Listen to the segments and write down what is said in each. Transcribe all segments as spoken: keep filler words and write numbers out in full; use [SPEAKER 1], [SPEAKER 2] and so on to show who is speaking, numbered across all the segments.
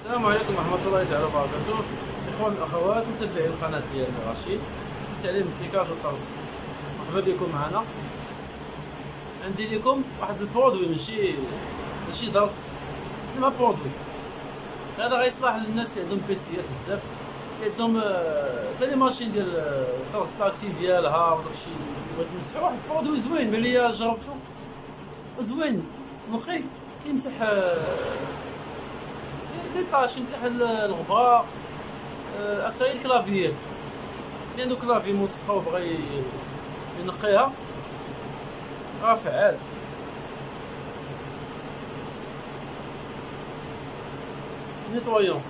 [SPEAKER 1] السلام عليكم ورحمة الله تعالى وبركاته. إخوان الأخوات متابعي القناة ديالنا رشيد تعليم البليكاج والطرز، مرحبا بكم معنا. عندي لكم واحد البرودوي ماشي ماشي درس، انما برودوي هذا غيصلح للناس اللي عندهم بيسيات بزاف، اللي عندهم حتى لي ماشين ديال الطرز الطاكسي ديالها وداكشي بغيت تمسحو. واحد البرودوي زوين ملي جربتو زوين نقي، كيمسح لي طاش، يمسح الغبار، اكثر الكلافيات اللي عنده كلافي موسخه وبغى ينقيها راه فعال. نيطويون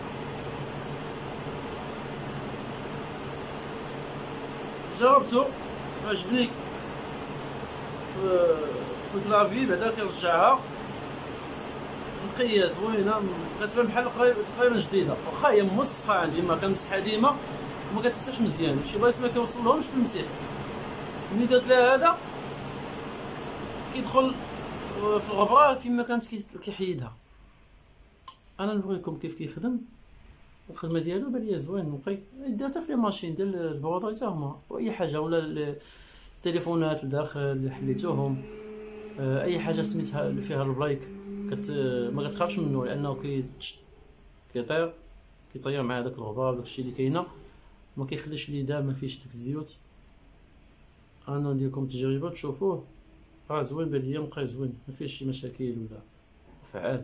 [SPEAKER 1] جربتو عجبني في في الكلافي، بعدا كيرجعها نقيه زوينه، كتبان بحال تقريبا جديده، واخا هي موسخه عندي ما كنمسحها ديما وما كتمسحش مزيان، شي بلايص ما كيوصلهمش في المسيح. ملي درت لها هذا كيدخل في الغبره فيما كانت كيحيدها. انا نوريكم كيف كيخدم الخدمه ديالو، بان ليا زوين نقي. درتها في لي ماشين ديال البوادر حتى هما، واي حاجه ولا التليفونات لداخل اللي حليتوهم، اي حاجه سميتها فيها البلايك كت ما كتخافش منه، لانه كي كيطير كيطير مع داك الغبار داكشي اللي كاينه، ما كيخليش ليدا ما فيهش داك الزيوت. انا ندير لكم تجربه تشوفوه، راه زوين بان ليا نقي زوين، ما فيهش شي مشاكل ولا فعال.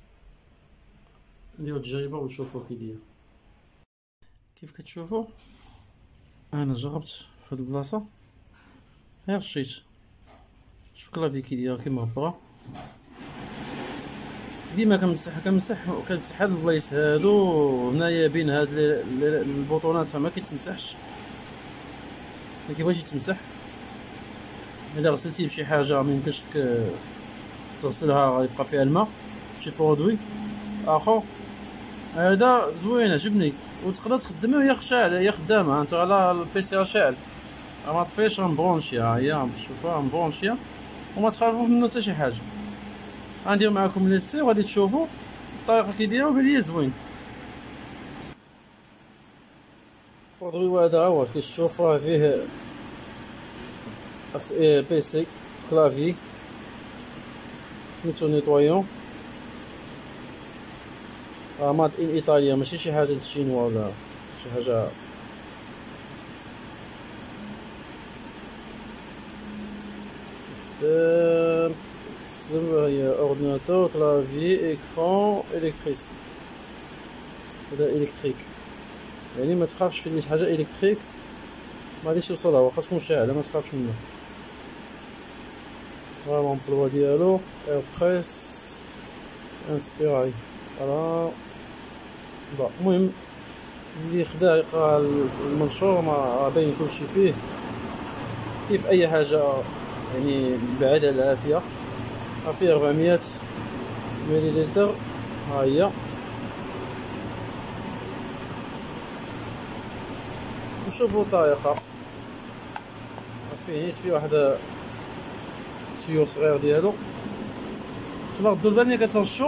[SPEAKER 1] نديرو تجربه وتشوفوا كي داير. كيف كتشوفوا انا جربت في هاد البلاصه، غير رشيت شوف كلافي كي داير كيما هبره. ديما كنمسح كنمسح كنمسح هاد البلايص هادو هنايا بين هاد البوطونات ما كيتمسحش، ما كيبغيش يتمسح. الا غسلتيه بشي حاجه ما يمكنش تغسلها، غيبقى فيها الماء. شي برودوي اخر هذا زوين عجبني، وتقدر تخدمه وهي شاعله، هي خدامه انت على البيسي شاعل، ما طفيش مبرونشيه، هي شوفوها مبرونشيه وما تخافوش منه حتى شي حاجه. غندير معكم ليسي وغادي تشوفوا الطريقه كي دايره، وبان ليا زوين. البرودوي هذا هو كتشوف راه فيه بيسي كلافي سميتو نيطويون، راه ماد ان ايطاليا ماشي شي حاجه شينوا ولا شي حاجه. هي اورديناتور كلافي اكران الكتريس، هذا الكتريك، يعني ما تخافش في شي حاجه الكتريك ما غاديش يوصلها، واخا تكون شاعله ما تخافش منه. فوالا لومبلوا ديالو اير بريس انسبيراي. فوالا المهم اللي خدا يقرا المنشور ما باين كلشي فيه، كيف اي حاجه يعني بعيده على العافيه. فيه أربعمية مليلتر، ها هي. نشوفو الطريقه، فيه نيت فيه واحد تيو صغير ديالو، تما ردو البال ملي كترشو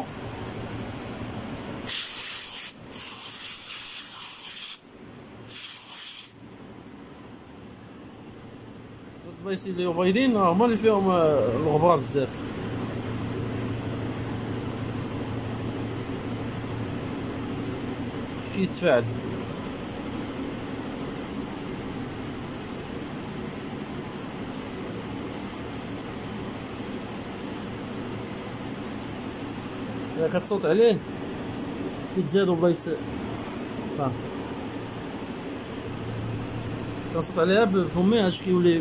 [SPEAKER 1] البلايص اللي بيضين هما اللي فيهم الغبره بزاف. كيتفاعل الا كتصوت عليه كيتزادو بلايص، ها كنصوت عليها بفمي اش كيولي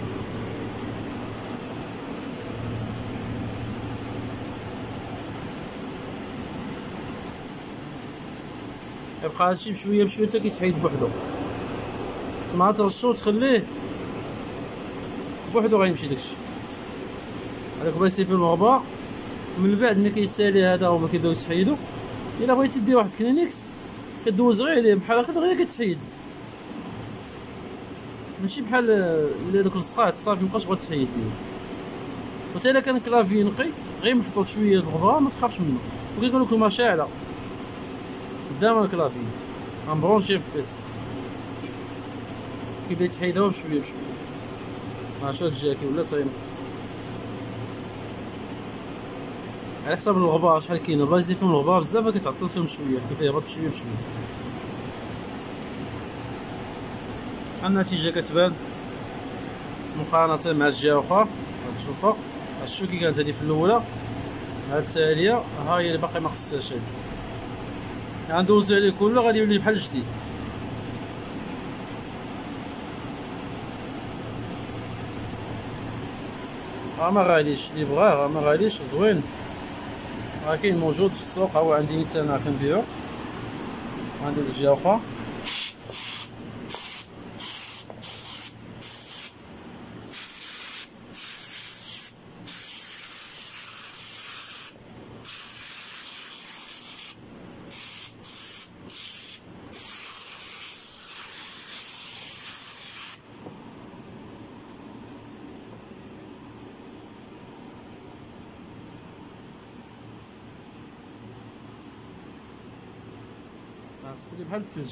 [SPEAKER 1] يبقى هادشي بشويه بشويه حتى كيتحيد بوحدو. مع ترشو تخليه بوحدو غيمشي داكشي. هذاك بغيتي فيه الغبار من بعد ملي كيسالي هذا وما كيبداو يتحيدو. الا بغيتي دير واحد كلينيكس كدوز غير عليه بحال هكا دغيا كتحيد، ماشي بحال دوك السقاط صافي مابقاش بغات تحيد. وحتى الا كان كلافي نقي غير محطوط شويه الغبره ما تخافش منه، وكيقول لكم شاعله قدام الكلافي غنبرونشيه في البيسي، كيبدا يتحيدها بشويه بشويه. عرفتو هاد الجهه كي ولا تا ينقص على حساب الغبار شحال كاين. البلايص اللي فيهم الغبار بزاف كيتعطل فيهم شويه، كيبدا يهبط بشويه بشويه. النتيجه كتبان مقارنه مع الجهه الاخرى. شوفوا هادشو كي كانت هادي في الاولى، هاد التاليه ها هي اللي باقي ما خصهاش. هادي غندوزو عليه كله غادي يولي بحال جديد. راه ما غاليش اللي بغاه، راه ما غاليش زوين، راه كاين موجود في السوق. ها هو عندي حتى انا كنبيعو، عندي الجهه اخرى. تولي بحال الثلج.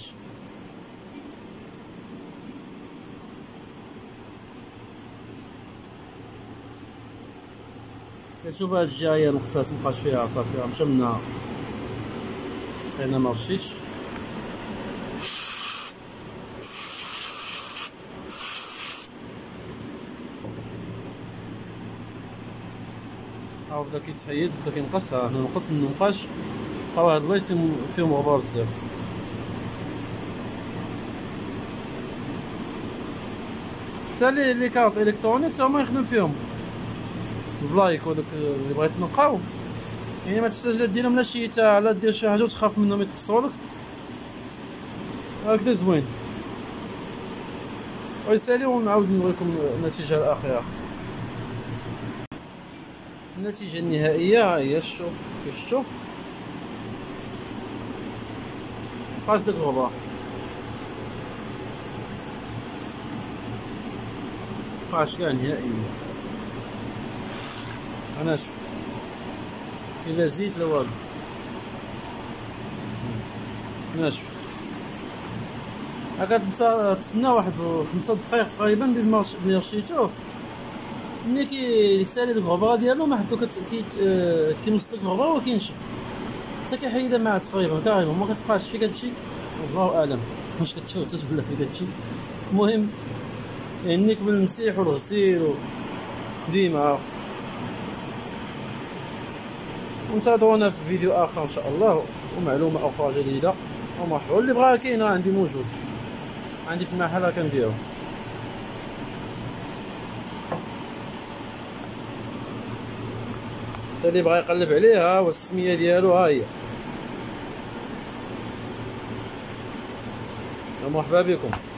[SPEAKER 1] كتشوف هاد الجهه هي نقصات مبقاش فيها صافي، راه مشى منها انا ما رشيتش. ها بدا كيتحيد بدا كينقص، ها هنا نقص منه مبقاش. بقاو هاد البلايص فيهم غبار بزاف. حتى لي لي كارط الكترونيك تا هما يخدم فيهم البلايك وداك اللي بغيت تنقاو، يعني ما تحتاج لا ديرهم لا شي تاع لا دير شي حاجه وتخاف منهم يتفصلوا لك. هكذا زوين. ويسالي ونعاود نوريكم النتيجه الاخيره. النتيجه النهائيه ها هي. شتو كيف شتو مبقاش داك الغبار، مبقاش كاع نهائيا. انا شوف لا زيت لا والو، ناشف. هاكا تسنى واحد خمسة دقائق تقريبا ملي رشيتوه، ملي كيسالي ديك الغبره ديالو ما حدو كيمص ديك الغبره وكينشف حتى كيحيدها معاه تقريبا كاريمون. ما كتبقاش فين كتمشي الله اعلم واش كتفوتات ولا فين كتمشي. المهم يعنيك بالمسيح والغسيل ديما. وانتظرونا في فيديو اخر ان شاء الله ومعلومه اخرى جديده ومرحبا. اللي بغاها كاينه عندي موجود، عندي في المحل كنبيعو. حتى اللي بغا يقلب عليها والسميه ديالو ها هي. مرحبا بكم.